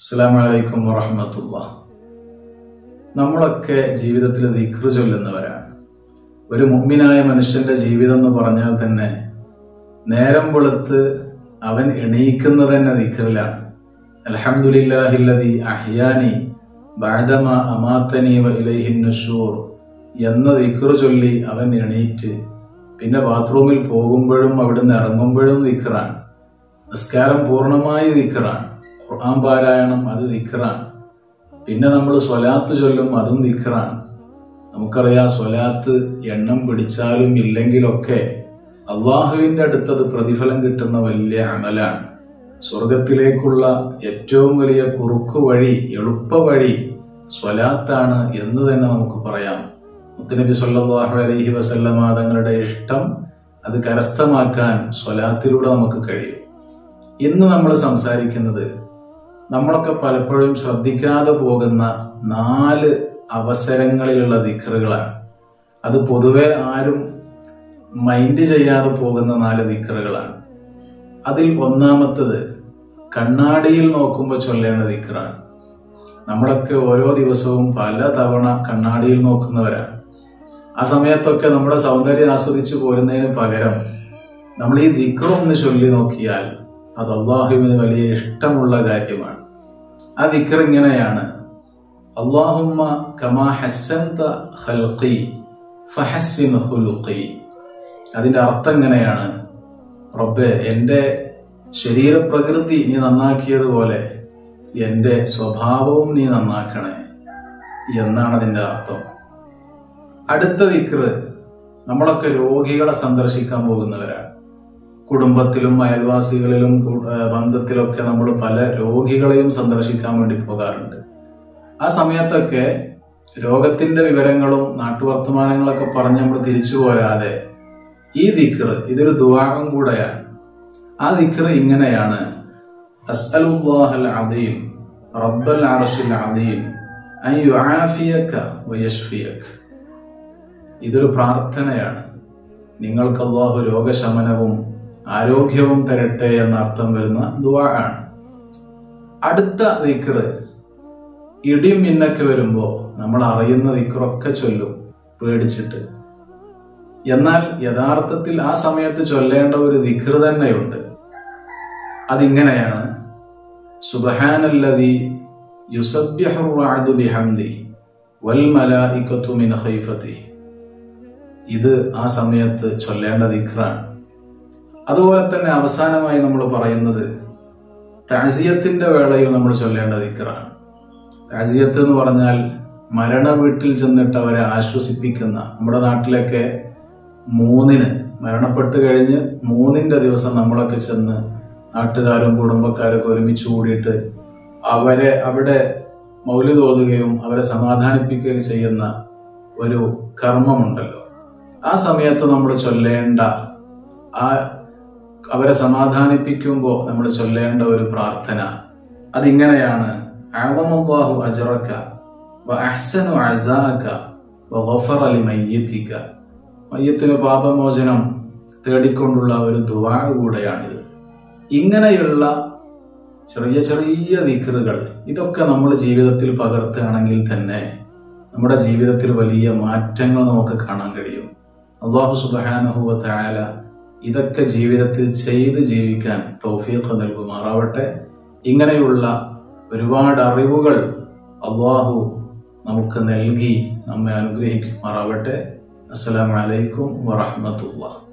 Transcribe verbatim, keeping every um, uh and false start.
അസ്സലാമു അലൈക്കും വറഹ്മത്തുള്ളാഹി. നമ്മളൊക്കെ ജീവിതത്തിൽ ദിക്ർ ചൊല്ലുന്നവരാണ്. ഒരു മുഅ്മിനായ മനുഷ്യന്റെ ജീവിതം എന്ന് പറഞ്ഞാൽ തന്നെ നേരം വെളുത്ത് അവൻ എണീക്കുന്നത് തന്നെ ദിക്റിലാണ്. അൽഹംദുലില്ലാഹില്ലദീ അഹ്യാനി ബഅദമാ അമാതനി വ ഇലൈഹിൻ നുശൂർ എന്ന ദിക്ർ ചൊല്ലി അവൻ എണീറ്റ് പിന്നെ ബാത്റൂമിൽ പോകുമ്പോഴും അവിടുന്ന് ഇറങ്ങുമ്പോഴും ദിക്റാണ്. നിസ്കാരം പൂർണ്ണമായി ദിക്റാണ്. ഖുർആൻ പാരായണം അത് ദിക്റാണ്. പിന്നെ നമ്മൾ സ്വലാത്ത് ചൊല്ലും അതും ദിക്റാണ്. നമുക്കറിയാം, സ്വലാത്ത് എണ്ണം പിടിച്ചാലും ഇല്ലെങ്കിലൊക്കെ അള്ളാഹുവിന്റെ അടുത്തത് പ്രതിഫലം കിട്ടുന്ന വലിയ അമലാണ്. സ്വർഗത്തിലേക്കുള്ള ഏറ്റവും വലിയ കുറുക്കു വഴി, എളുപ്പ വഴി സ്വലാത്താണ് എന്ന് തന്നെ നമുക്ക് പറയാം. മുത്തുനബി സ്വല്ലല്ലാഹു അലൈഹി വസല്ലമ തങ്ങളുടെ ഇഷ്ടം അത് കരസ്ഥമാക്കാൻ സ്വലാത്തിലൂടെ നമുക്ക് കഴിയും. ഇന്ന് നമ്മൾ സംസാരിക്കുന്നത് നമ്മളൊക്കെ പലപ്പോഴും ശ്രദ്ധിക്കാതെ പോകുന്ന നാല് അവസരങ്ങളിലുള്ള ദിക്റുകളാണ്. അത് പൊതുവെ ആരും മൈൻഡ് ചെയ്യാതെ പോകുന്ന നാല് ദിക്റുകളാണ്. അതിൽ ഒന്നാമത്തത് കണ്ണാടിയിൽ നോക്കുമ്പോൾ ചൊല്ലേണ്ട ദിക്റാണ്. നമ്മളൊക്കെ ഓരോ ദിവസവും പല തവണ കണ്ണാടിയിൽ നോക്കുന്നവരാണ്. ആ സമയത്തൊക്കെ നമ്മുടെ സൗന്ദര്യം ആസ്വദിച്ചു പോരുന്നതിന് പകരം നമ്മൾ ഈ ദിക്ർ ഒന്ന് ചൊല്ലി നോക്കിയാൽ അത് അല്ലാഹുവിന് വലിയ ഇഷ്ടമുള്ള കാര്യമാണ്. ആ ദിക്ർ ഇങ്ങനെയാണ്: അല്ലാഹുമ്മ കമാ ഹസ്സൻത ഖൽഖി ഫഹസ്സിൻ ഖുലുഖി. അതിന്റെ അർത്ഥം എങ്ങനെയാണ്? റബ്ബേ, എന്റെ ശരീരപ്രകൃതി നീ നന്നാക്കിയതുപോലെ എന്റെ സ്വഭാവവും നീ നന്നാക്കണേ എന്നാണ് അതിന്റെ അർത്ഥം. അടുത്ത ദിക്ർ, നമ്മളൊക്കെ രോഗികളെ സന്ദർശിക്കാൻ പോകുന്നവരാണ്. കുടുംബത്തിലും അയൽവാസികളിലും ബന്ധത്തിലൊക്കെ നമ്മൾ പല രോഗികളെയും സന്ദർശിക്കാൻ വേണ്ടി പോകാറുണ്ട്. ആ സമയത്തൊക്കെ രോഗത്തിന്റെ വിവരങ്ങളും നാട്ടുവർത്തമാനങ്ങളൊക്കെ പറഞ്ഞ് നമ്മൾ തിരിച്ചു പോരാതെ ഈ ദിക്ർ, ഇതൊരു ദുആഉം കൂടെയാണ്. ആ ദിക്ർ ഇങ്ങനെയാണ്: അസ്അലുല്ലാഹൽ അദീം റബ്ബൽ അർശിൽ അദീം അൻ യുആഫിയക വയശ്ഫിയക. ഇതൊരു പ്രാർത്ഥനയാണ്. നിങ്ങൾക്ക് അല്ലാഹു രോഗശമനവും ആരോഗ്യവും തരട്ടെ എന്ന അർത്ഥം വരുന്ന ദുആ ആണ്. അടുത്ത ദിക്ർ, ഇടിയും മിന്നൊക്കെ വരുമ്പോ നമ്മൾ അറിയുന്ന ദിക്റൊക്കെ ചൊല്ലും പേടിച്ചിട്ട്. എന്നാൽ യഥാർത്ഥത്തിൽ ആ സമയത്ത് ചൊല്ലേണ്ട ഒരു ദിക്ർ തന്നെയുണ്ട്. അതിങ്ങനെയാണ്: സുബ്ഹാനല്ലദീ യുസബ്ബിഹു റഅദു ബിഹംദിഹി വൽ മലായികതു മിൻ ഖൈഫതിഹി. ഇത് ആ സമയത്ത് ചൊല്ലേണ്ട ദിക്റാണ്. അതുപോലെ തന്നെ അവസാനമായി നമ്മൾ പറയുന്നത് തഅസിയത്തിന്റെ വേളയിൽ നമ്മൾ ചൊല്ലേണ്ട ദിക്റാണ്. തഅസിയത്ത് എന്ന് പറഞ്ഞാൽ മരണ വീട്ടിൽ ചെന്നിട്ട് അവരെ ആശ്വസിപ്പിക്കുന്ന, നമ്മുടെ നാട്ടിലൊക്കെ മൂന്നിന് മരണപ്പെട്ട് കഴിഞ്ഞ് മൂന്നിന്റെ ദിവസം നമ്മളൊക്കെ ചെന്ന് നാട്ടുകാരും കുടുംബക്കാരൊക്കെ ഒരുമിച്ച് കൂടിയിട്ട് അവരെ അവിടെ മൗലിദ് ഓതുകയും അവരെ സമാധാനിപ്പിക്കുകയും ചെയ്യുന്ന ഒരു കർമ്മമുണ്ടല്ലോ. ആ സമയത്ത് നമ്മൾ ചൊല്ലേണ്ട, ആ അവരെ സമാധാനിപ്പിക്കുമ്പോൾ നമ്മൾ ചൊല്ലേണ്ട ഒരു പ്രാർത്ഥന അതിങ്ങനെയാണ്: അഅ്ളമല്ലാഹു അജ്റക വ അഹ്സനു അസാക വ ഗഫറ ലിമയ്യിതിക. മയ്യത്തിന് പാപമോചനം തേടിക്കൊണ്ടുള്ള ഒരു ദുആ കൂടെയാണിത്. ഇങ്ങനെയുള്ള ചെറിയ ചെറിയ ദിക്റുകൾ, ഇതൊക്കെ നമ്മൾ ജീവിതത്തിൽ പകർത്തുകയാണെങ്കിൽ തന്നെ നമ്മുടെ ജീവിതത്തിൽ വലിയ മാറ്റങ്ങൾ നമുക്ക് കാണാൻ കഴിയും. അല്ലാഹു സുബ്ഹാനഹു വ തആല ഇതൊക്കെ ജീവിതത്തിൽ ചെയ്ത് ജീവിക്കാൻ തൗഫീഖ് നൽകുമാറാവട്ടെ. ഇങ്ങനെയുള്ള ഒരുപാട് അറിവുകൾ അല്ലാഹു നമുക്ക് നൽകി നമ്മെ അനുഗ്രഹിക്കുമാറാവട്ടെ. അസ്സലാമു അലൈക്കും വറഹ്മത്തുള്ളാഹി.